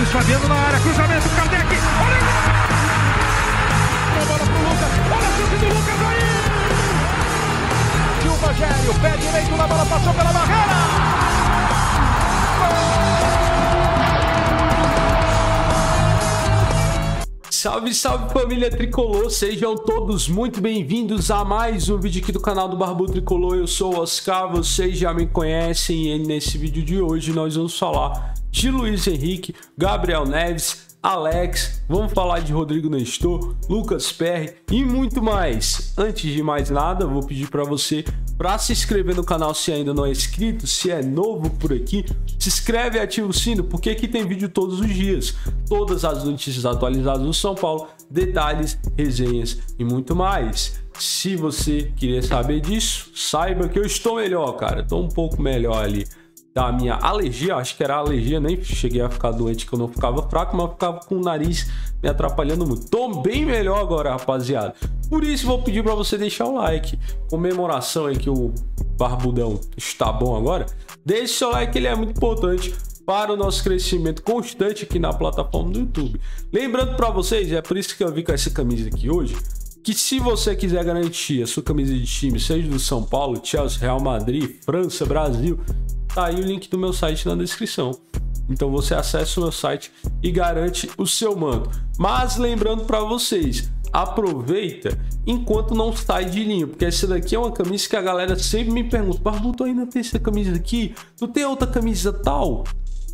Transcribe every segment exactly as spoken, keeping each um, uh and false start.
Luiz Fabiano na área, cruzamento, Kardec, olha a bola pro Lucas, olha a chute do Lucas aí! E o Rogério, pé direito na bola, passou pela barreira! Salve, salve família Tricolor, sejam todos muito bem-vindos a mais um vídeo aqui do canal do Barbudo Tricolor. Eu sou o Oscar, vocês já me conhecem e nesse vídeo de hoje nós vamos falar de Luiz Henrique, Gabriel Neves, Alex, vamos falar de Rodrigo Nestor, Lucas Perry e muito mais. Antes de mais nada, vou pedir para você para se inscrever no canal se ainda não é inscrito, se é novo por aqui, se inscreve e ativa o sino, porque aqui tem vídeo todos os dias, todas as notícias atualizadas do São Paulo, detalhes, resenhas e muito mais. Se você queria saber disso, saiba que eu estou melhor, cara, estou um pouco melhor ali da minha alergia, acho que era alergia, nem cheguei a ficar doente, que eu não ficava fraco, mas eu ficava com o nariz me atrapalhando muito. Tô bem melhor agora, rapaziada. Por isso vou pedir para você deixar o like, comemoração aí que o Barbudão está bom agora. Deixe seu like, ele é muito importante para o nosso crescimento constante aqui na plataforma do YouTube. Lembrando para vocês, é por isso que eu vim com essa camisa aqui hoje, que se você quiser garantir a sua camisa de time, seja do São Paulo, Chelsea, Real Madrid, França, Brasil, tá aí o link do meu site na descrição. Então você acessa o meu site e garante o seu manto. Mas lembrando para vocês, aproveita enquanto não sai de linha, porque essa daqui é uma camisa que a galera sempre me pergunta: Barbudo, tu ainda tem essa camisa aqui? Tu tem outra camisa tal?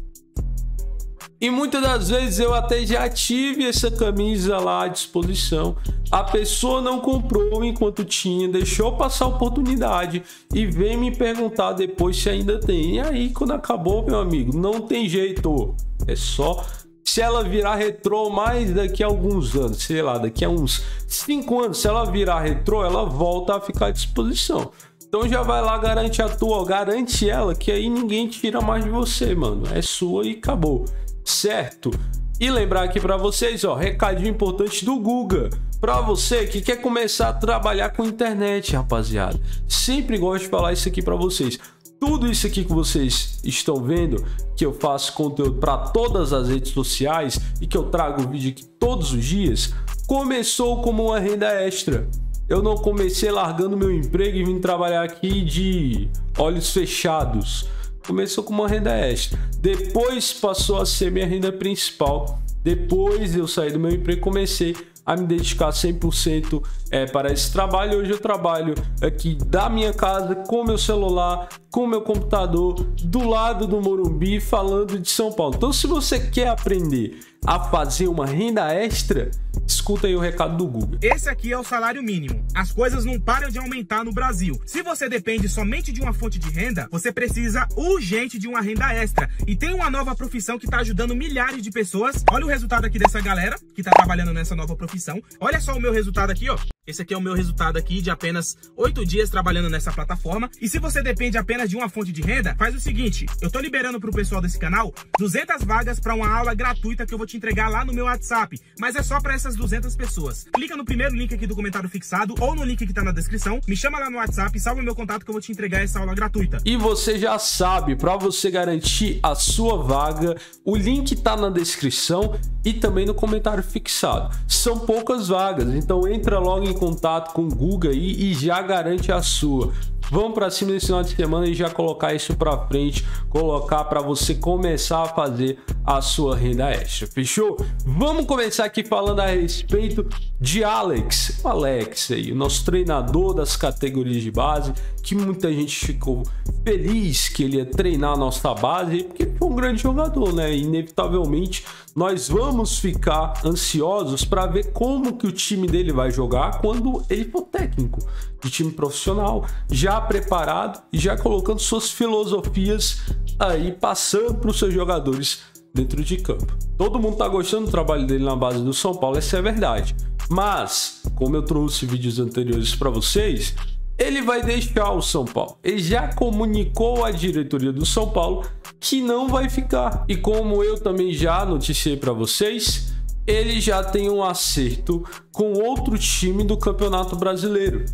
E muitas das vezes eu até já tive essa camisa lá à disposição. A pessoa não comprou enquanto tinha, deixou passar a oportunidade e vem me perguntar depois se ainda tem. E aí, quando acabou, meu amigo, não tem jeito. É só se ela virar retrô mais daqui a alguns anos, sei lá, daqui a uns cinco anos, se ela virar retrô, ela volta a ficar à disposição. Então já vai lá, garante a tua, garante ela, que aí ninguém tira mais de você, mano. É sua e acabou. Certo? E lembrar aqui para vocês, ó, recadinho importante do Guga, para você que quer começar a trabalhar com internet, rapaziada. Sempre gosto de falar isso aqui para vocês. Tudo isso aqui que vocês estão vendo, que eu faço conteúdo para todas as redes sociais e que eu trago vídeo aqui todos os dias, começou como uma renda extra. Eu não comecei largando meu emprego e vim trabalhar aqui de olhos fechados. Começou com uma renda extra, depois passou a ser minha renda principal. Depois eu saí do meu emprego e comecei a me dedicar cem por cento é, para esse trabalho. Hoje eu trabalho aqui da minha casa, com meu celular, com meu computador, do lado do Morumbi, falando de São Paulo. Então, se você quer aprender a fazer uma renda extra, escuta aí o recado do Google. Esse aqui é o salário mínimo. As coisas não param de aumentar no Brasil. Se você depende somente de uma fonte de renda, você precisa urgente de uma renda extra. E tem uma nova profissão que está ajudando milhares de pessoas. Olha o resultado aqui dessa galera que está trabalhando nessa nova profissão. Olha só o meu resultado aqui, ó. Esse aqui é o meu resultado aqui de apenas oito dias trabalhando nessa plataforma. E se você depende apenas de uma fonte de renda, faz o seguinte: eu tô liberando pro pessoal desse canal duzentas vagas para uma aula gratuita que eu vou te entregar lá no meu WhatsApp. Mas é só para essas duzentas pessoas. Clica no primeiro link aqui do comentário fixado ou no link que tá na descrição. Me chama lá no WhatsApp, salva meu contato que eu vou te entregar essa aula gratuita. E você já sabe, para você garantir a sua vaga, o link tá na descrição e também no comentário fixado. São poucas vagas, então entra logo em contato com o Guga aí e já garante a sua. Vamos para cima nesse final de semana e já colocar isso para frente, colocar para você começar a fazer a sua renda extra, fechou? Vamos começar aqui falando a respeito de Alex, o Alex aí, o nosso treinador das categorias de base, que muita gente ficou feliz que ele ia treinar a nossa base, porque ele foi um grande jogador, né? Inevitavelmente nós vamos ficar ansiosos para ver como que o time dele vai jogar quando ele for técnico de time profissional, já preparado e já colocando suas filosofias aí, passando para os seus jogadores dentro de campo. Todo mundo tá gostando do trabalho dele na base do São Paulo, essa é a verdade. Mas, como eu trouxe vídeos anteriores para vocês, ele vai deixar o São Paulo. Ele já comunicou à diretoria do São Paulo que não vai ficar. E como eu também já noticiei para vocês, ele já tem um acerto com outro time do Campeonato Brasileiro.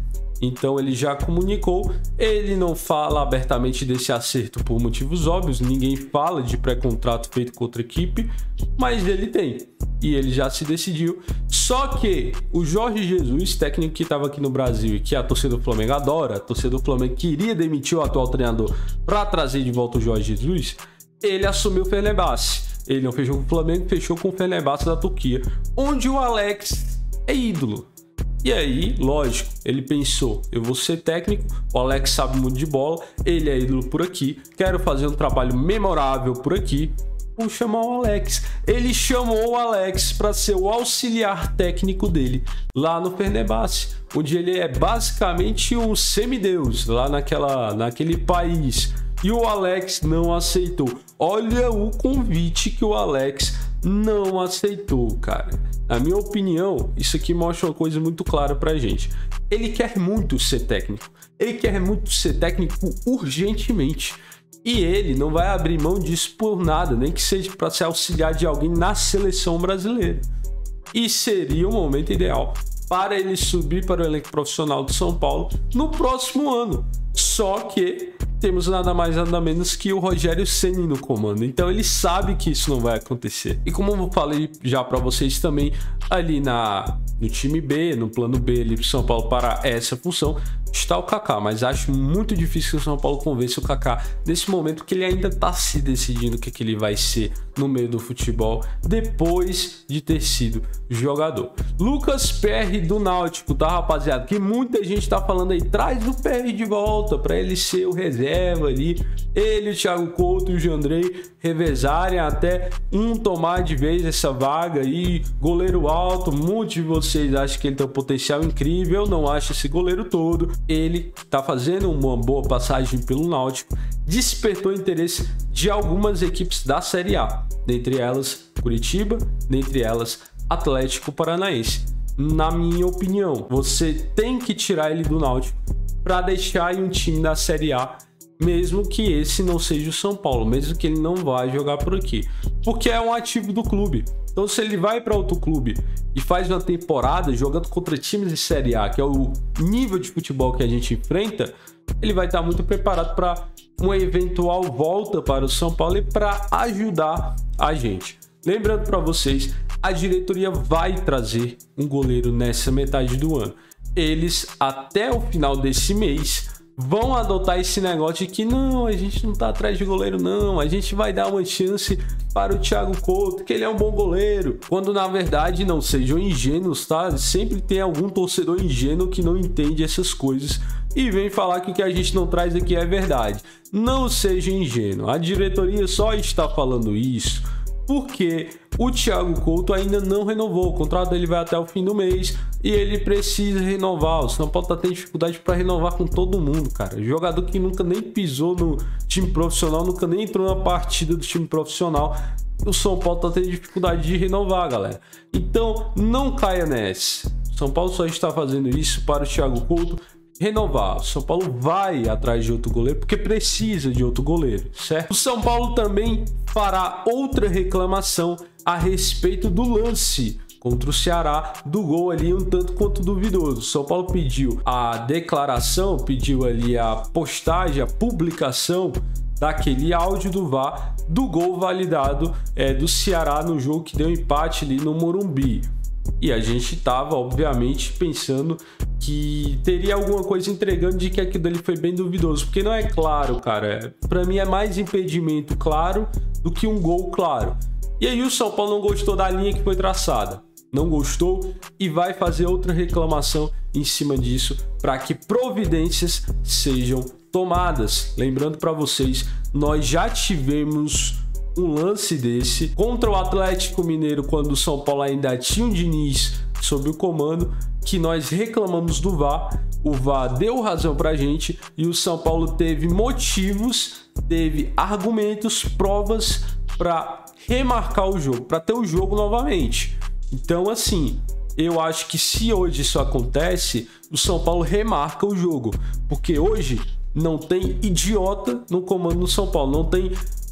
Então ele já comunicou, ele não fala abertamente desse acerto por motivos óbvios, ninguém fala de pré-contrato feito com outra equipe, mas ele tem. E ele já se decidiu. Só que o Jorge Jesus, técnico que estava aqui no Brasil e que a torcida do Flamengo adora, a torcida do Flamengo queria demitir o atual treinador para trazer de volta o Jorge Jesus, ele assumiu o Fenerbahçe. Ele não fechou com o Flamengo, fechou com o Fenerbahçe da Turquia, onde o Alex é ídolo. E aí, lógico, ele pensou, eu vou ser técnico, o Alex sabe muito de bola, ele é ídolo por aqui, quero fazer um trabalho memorável por aqui, vou chamar o Alex. Ele chamou o Alex para ser o auxiliar técnico dele lá no Fenerbahçe, onde ele é basicamente um semideus lá naquela, naquele país. E o Alex não aceitou. Olha o convite que o Alex não aceitou, cara. Na minha opinião, isso aqui mostra uma coisa muito clara pra gente. Ele quer muito ser técnico. Ele quer muito ser técnico urgentemente. E ele não vai abrir mão disso por nada, nem que seja para se auxiliar de alguém na seleção brasileira. E seria o momento ideal para ele subir para o elenco profissional do São Paulo no próximo ano. Só que temos nada mais nada menos que o Rogério Ceni no comando, então ele sabe que isso não vai acontecer. E como eu falei já para vocês também, ali na, no time B, no plano B ali pro São Paulo para essa função, está o Kaká, mas acho muito difícil que o São Paulo convença o Kaká nesse momento, que ele ainda está se decidindo o que, que ele vai ser no meio do futebol depois de ter sido jogador. Lucas Perry do Náutico, tá, rapaziada? Que muita gente tá falando aí, traz o Perry de volta para ele ser o reserva ali, ele, o Thiago Couto e o Jandrei revezarem até um tomar de vez essa vaga aí, goleiro alto, muitos de vocês acham que ele tem um potencial incrível, eu não acho esse goleiro todo. Ele tá fazendo uma boa passagem pelo Náutico, despertou interesse de algumas equipes da Série A, dentre elas Curitiba, dentre elas Atlético Paranaense. Na minha opinião, você tem que tirar ele do Náutico para deixar aí um time da Série A, mesmo que esse não seja o São Paulo, mesmo que ele não vá jogar por aqui, porque é um ativo do clube. Então, se ele vai para outro clube e faz uma temporada jogando contra times de Série A, que é o nível de futebol que a gente enfrenta, ele vai estar muito preparado para uma eventual volta para o São Paulo e para ajudar a gente. Lembrando para vocês, a diretoria vai trazer um goleiro nessa metade do ano. Eles, até o final desse mês, vão adotar esse negócio de que não, a gente não tá atrás de goleiro não, a gente vai dar uma chance para o Thiago Couto, que ele é um bom goleiro, quando na verdade não sejam ingênuos, tá? Sempre tem algum torcedor ingênuo que não entende essas coisas e vem falar que o que a gente não traz aqui é verdade. Não seja ingênuo, a diretoria só está falando isso porque o Thiago Couto ainda não renovou, o contrato dele vai até o fim do mês e ele precisa renovar. O São Paulo tá tendo dificuldade para renovar com todo mundo, cara. Jogador que nunca nem pisou no time profissional, nunca nem entrou na partida do time profissional, o São Paulo tá tendo dificuldade de renovar, galera. Então não caia nessa. O São Paulo só está fazendo isso para o Thiago Couto renovar. O São Paulo vai atrás de outro goleiro porque precisa de outro goleiro, certo? O São Paulo também fará outra reclamação a respeito do lance contra o Ceará, do gol ali um tanto quanto duvidoso. O São Paulo pediu a declaração, pediu ali a postagem, a publicação daquele áudio do V A R do gol validado é, do Ceará no jogo que deu empate ali no Morumbi. E a gente tava, obviamente, pensando que teria alguma coisa entregando de que aquilo ali foi bem duvidoso, porque não é claro, cara. Para mim é mais impedimento claro do que um gol claro. E aí o São Paulo não gostou da linha que foi traçada, não gostou e vai fazer outra reclamação em cima disso para que providências sejam tomadas. Lembrando para vocês, nós já tivemos um lance desse contra o Atlético Mineiro quando o São Paulo ainda tinha o Diniz sob o comando, que nós reclamamos do V A R, o V A R deu razão pra gente e o São Paulo teve motivos, teve argumentos, provas para remarcar o jogo, para ter o jogo novamente. Então assim, eu acho que se hoje isso acontece, o São Paulo remarca o jogo, porque hoje não tem idiota no comando do São Paulo, não tem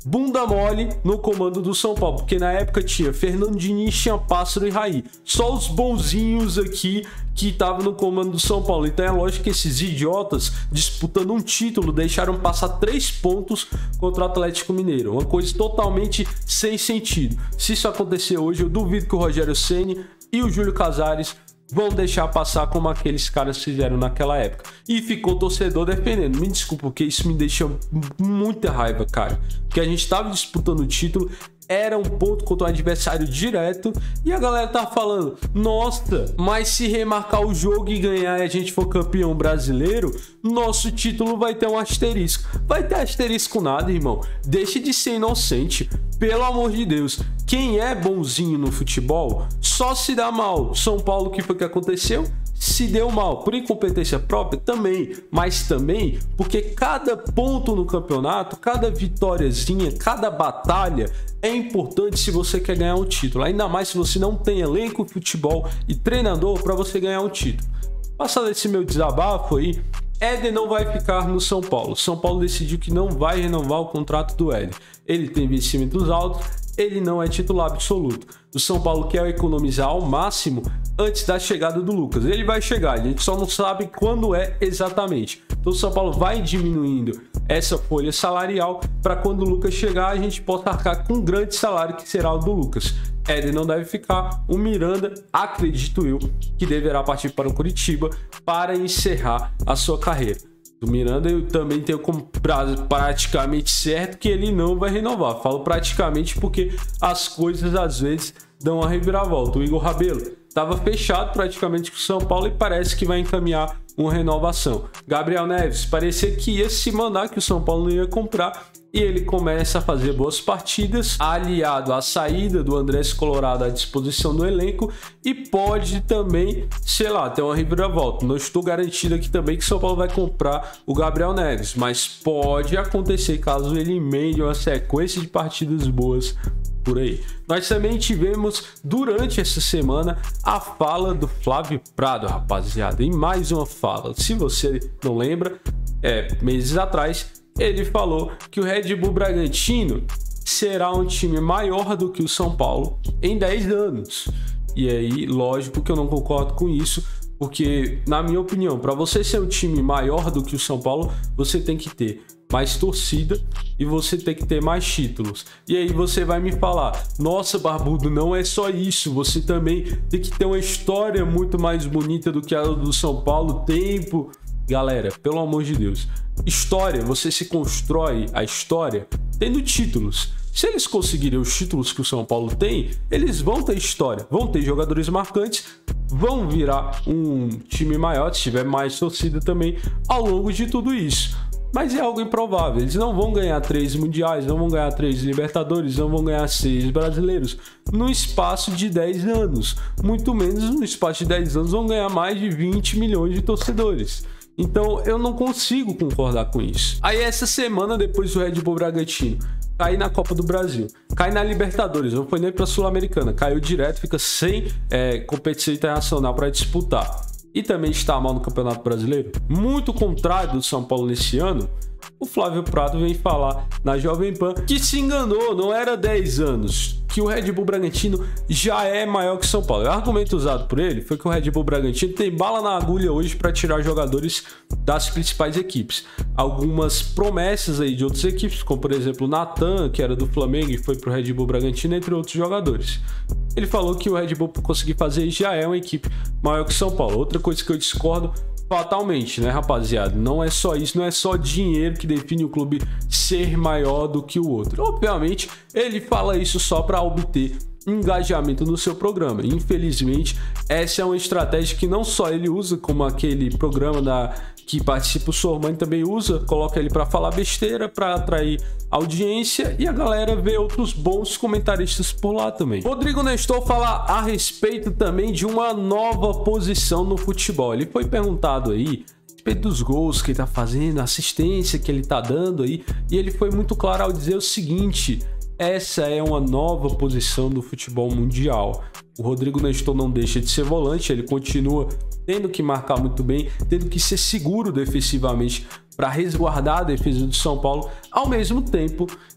bunda mole no comando do São Paulo, porque na época tinha Fernando Diniz, tinha Pássaro e Raí, só os bonzinhos aqui que estavam no comando do São Paulo. Então é lógico que esses idiotas disputando um título deixaram passar três pontos contra o Atlético Mineiro, uma coisa totalmente sem sentido. Se isso acontecer hoje, eu duvido que o Rogério Ceni e o Júlio Casares vão deixar passar como aqueles caras fizeram naquela época. E ficou o torcedor defendendo. Me desculpa, porque isso me deixa muita raiva, cara. Porque a gente tava disputando o título, era um ponto contra um adversário direto, e a galera tá falando, nossa, mas se remarcar o jogo e ganhar e a gente for campeão brasileiro, nosso título vai ter um asterisco. Vai ter asterisco nada, irmão. Deixe de ser inocente, pelo amor de Deus. Quem é bonzinho no futebol só se dá mal. São Paulo, que foi o que aconteceu? Se deu mal por incompetência própria também, mas também porque cada ponto no campeonato, cada vitóriazinha, cada batalha é importante se você quer ganhar um título, ainda mais se você não tem elenco, futebol e treinador para você ganhar um título. Passado esse meu desabafo aí, Éder não vai ficar no São Paulo. São Paulo decidiu que não vai renovar o contrato do Éder. Ele tem investimentos altos, ele não é titular absoluto. O São Paulo quer economizar ao máximo antes da chegada do Lucas. Ele vai chegar, a gente só não sabe quando é exatamente. Então o São Paulo vai diminuindo essa folha salarial para quando o Lucas chegar a gente possa arcar com um grande salário que será o do Lucas. Éder não deve ficar. O Miranda, acredito eu, que deverá partir para o Curitiba para encerrar a sua carreira. O Miranda eu também tenho como praticamente certo que ele não vai renovar. Falo praticamente porque as coisas às vezes dão uma reviravolta. O Igor Rabelo estava fechado praticamente com o São Paulo e parece que vai encaminhar uma renovação. Gabriel Neves parecia que ia se mandar, que o São Paulo não ia comprar, e ele começa a fazer boas partidas, aliado à saída do Andrés Colorado à disposição do elenco, e pode também, sei lá, ter uma reviravolta. Não estou garantido aqui também que o São Paulo vai comprar o Gabriel Neves, mas pode acontecer caso ele emende uma sequência de partidas boas por aí. Nós também tivemos durante essa semana a fala do Flávio Prado, rapaziada, e mais uma fala. Se você não lembra, é, meses atrás ele falou que o Red Bull Bragantino será um time maior do que o São Paulo em dez anos. E aí, lógico que eu não concordo com isso, porque, na minha opinião, para você ser um time maior do que o São Paulo, você tem que ter mais torcida e você tem que ter mais títulos. E aí você vai me falar, nossa, Barbudo, não é só isso, você também tem que ter uma história muito mais bonita do que a do São Paulo, tempo... Galera, pelo amor de Deus, história, você se constrói a história tendo títulos. Se eles conseguirem os títulos que o São Paulo tem, eles vão ter história, vão ter jogadores marcantes, vão virar um time maior, se tiver mais torcida também, ao longo de tudo isso. Mas é algo improvável, eles não vão ganhar três mundiais, não vão ganhar três Libertadores, não vão ganhar seis brasileiros no espaço de dez anos. Muito menos no espaço de dez anos vão ganhar mais de vinte milhões de torcedores. Então eu não consigo concordar com isso. Aí essa semana, depois do Red Bull Bragantino cair na Copa do Brasil, cai na Libertadores, não foi nem para a Sul-Americana, caiu direto, fica sem é, competição internacional para disputar, e também está mal no Campeonato Brasileiro, muito contrário do São Paulo nesse ano, o Flávio Prado vem falar na Jovem Pan que se enganou, não era dez anos, que o Red Bull Bragantino já é maior que o São Paulo. O argumento usado por ele foi que o Red Bull Bragantino tem bala na agulha hoje para tirar jogadores das principais equipes. Algumas promessas aí de outras equipes, como por exemplo o Natan, que era do Flamengo e foi para o Red Bull Bragantino, entre outros jogadores. Ele falou que o Red Bull, por conseguir fazer isso, já é uma equipe maior que o São Paulo. Outra coisa que eu discordo fatalmente, né, rapaziada? Não é só isso, não é só dinheiro que define o clube ser maior do que o outro. Obviamente, ele fala isso só para obter engajamento no seu programa. Infelizmente, essa é uma estratégia que não só ele usa, como aquele programa da que participa o Sormani também usa, coloca ele para falar besteira, para atrair audiência, e a galera vê outros bons comentaristas por lá também. Rodrigo Nestor fala a respeito também de uma nova posição no futebol. Ele foi perguntado aí a respeito dos gols que ele tá fazendo, a assistência que ele tá dando aí, e ele foi muito claro ao dizer o seguinte: essa é uma nova posição do futebol mundial. O Rodrigo Nestor não deixa de ser volante, ele continua tendo que marcar muito bem, tendo que ser seguro defensivamente para resguardar a defesa do São Paulo, ao mesmo tempo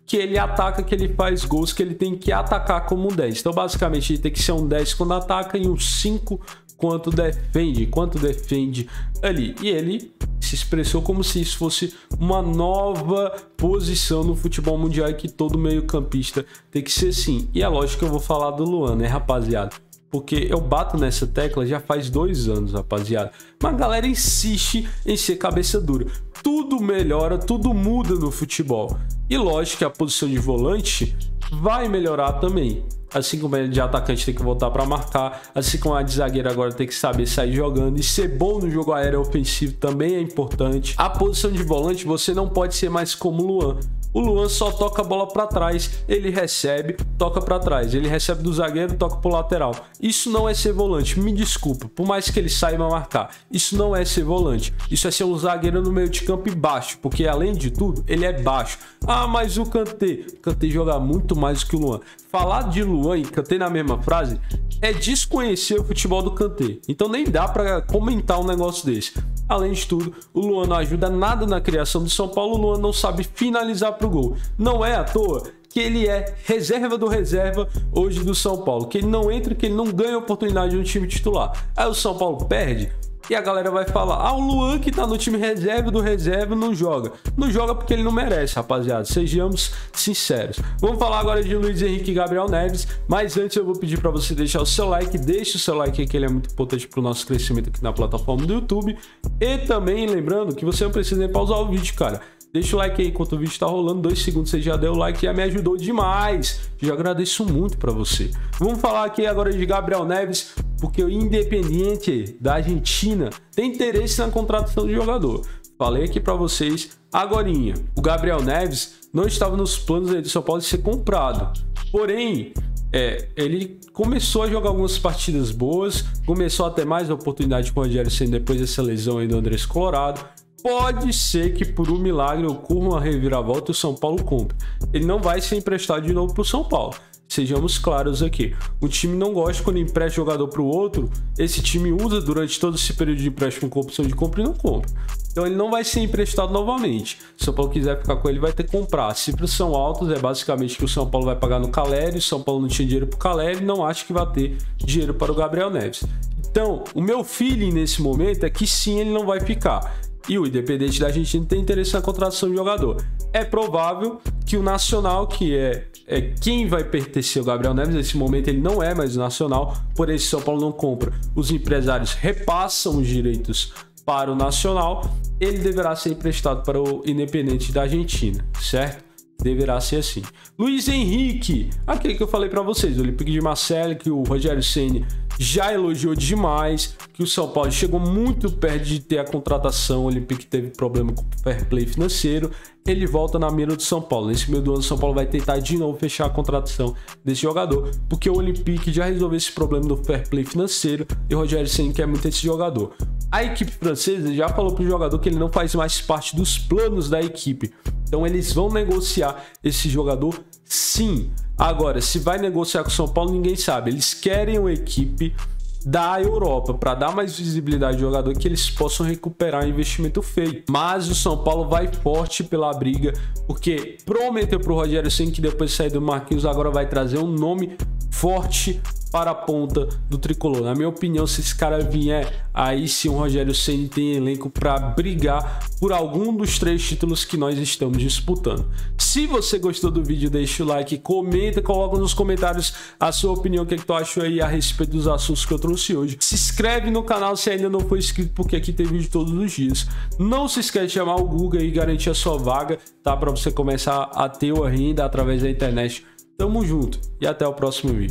que ele ataca, que ele faz gols, que ele tem que atacar como um dez. Então, basicamente, ele tem que ser um dez quando ataca e um cinco quanto defende, quanto defende ali. E ele se expressou como se isso fosse uma nova posição no futebol mundial e que todo meio campista tem que ser assim. E é lógico que eu vou falar do Luan, né, rapaziada? Porque eu bato nessa tecla já faz dois anos, rapaziada. Mas a galera insiste em ser cabeça dura. Tudo melhora, tudo muda no futebol. E lógico que a posição de volante vai melhorar também. Assim como a de atacante tem que voltar para marcar, assim como a de zagueiro agora tem que saber sair jogando e ser bom no jogo aéreo ofensivo também é importante. A posição de volante você não pode ser mais como o Luan. O Luan só toca a bola para trás, ele recebe, toca para trás. Ele recebe do zagueiro, toca pro lateral. Isso não é ser volante, me desculpa, por mais que ele saiba marcar. Isso não é ser volante, isso é ser um zagueiro no meio de campo e baixo, porque além de tudo, ele é baixo. Ah, mas o Kanté, Kanté joga muito mais do que o Luan. Falar de Luan e Kanté na mesma frase é desconhecer o futebol do Kanté. Então nem dá para comentar um negócio desse. Além de tudo, o Luan não ajuda nada na criação do São Paulo. O Luan não sabe finalizar pro gol. Não é à toa que ele é reserva do reserva hoje do São Paulo. Que ele não entra, que ele não ganha oportunidade no time titular. Aí o São Paulo perde e a galera vai falar: ah, o Luan que tá no time reserva do reserva não joga. Não joga porque ele não merece, rapaziada. Sejamos sinceros. Vamos falar agora de Luiz Henrique e Gabriel Neves. Mas antes eu vou pedir para você deixar o seu like. Deixe o seu like aí que ele é muito importante pro nosso crescimento aqui na plataforma do YouTube. E também lembrando que você não precisa nem pausar o vídeo, cara. Deixa o like aí enquanto o vídeo tá rolando, dois segundos você já deu o like, já me ajudou demais. Já agradeço muito para você. Vamos falar aqui agora de Gabriel Neves, porque o Independiente da Argentina tem interesse na contratação do jogador. Falei aqui para vocês agorinha. O Gabriel Neves não estava nos planos do São Paulo de ser comprado. Porém, é, ele começou a jogar algumas partidas boas, começou a ter mais oportunidade com o Rogério Ceni depois dessa lesão aí do Andrés Colorado. Pode ser que por um milagre ocorra uma reviravolta e o São Paulo compre. Ele não vai ser emprestado de novo para o São Paulo. Sejamos claros aqui. O time não gosta quando empresta jogador para o outro. Esse time usa durante todo esse período de empréstimo com opção de compra e não compra. Então ele não vai ser emprestado novamente. Se o São Paulo quiser ficar com ele, vai ter que comprar. As cifras são altas, é basicamente que o São Paulo vai pagar no Caleri. O São Paulo não tinha dinheiro para o Caleri, não acha que vai ter dinheiro para o Gabriel Neves. Então, o meu feeling nesse momento é que sim, ele não vai ficar. E o Independente da Argentina tem interesse na contratação de jogador. É provável que o Nacional, que é, é quem vai pertencer ao Gabriel Neves, nesse momento ele não é mais o Nacional, porém se o São Paulo não compra, os empresários repassam os direitos para o Nacional, ele deverá ser emprestado para o Independente da Argentina, certo? Deverá ser assim. Luiz Henrique, aquele que eu falei para vocês, o Olympique de Marseille, que o Rogério Ceni já elogiou demais, que o São Paulo chegou muito perto de ter a contratação. O Olympique teve problema com o fair play financeiro, ele volta na mira do São Paulo. Nesse meio do ano, o São Paulo vai tentar de novo fechar a contratação desse jogador, porque o Olympique já resolveu esse problema do fair play financeiro e o Rogério Ceni quer muito esse jogador. A equipe francesa já falou para o jogador que ele não faz mais parte dos planos da equipe. Então eles vão negociar esse jogador sim. Agora, se vai negociar com o São Paulo, ninguém sabe. Eles querem uma equipe da Europa para dar mais visibilidade ao jogador, que eles possam recuperar o investimento feito. Mas o São Paulo vai forte pela briga, porque prometeu para o Rogério Ceni que depois de sair do Marquinhos agora vai trazer um nome forte para a ponta do tricolor. Na minha opinião, se esse cara vier, aí sim o Rogério Ceni tem elenco para brigar por algum dos três títulos que nós estamos disputando. Se você gostou do vídeo, deixa o like, comenta, coloca nos comentários a sua opinião, o que, é que tu achou aí a respeito dos assuntos que eu trouxe hoje. Se inscreve no canal se ainda não for inscrito, porque aqui tem vídeo todos os dias. Não se esquece de chamar o Google e garantir a sua vaga, tá? Para você começar a ter uma renda através da internet. Tamo junto e até o próximo vídeo.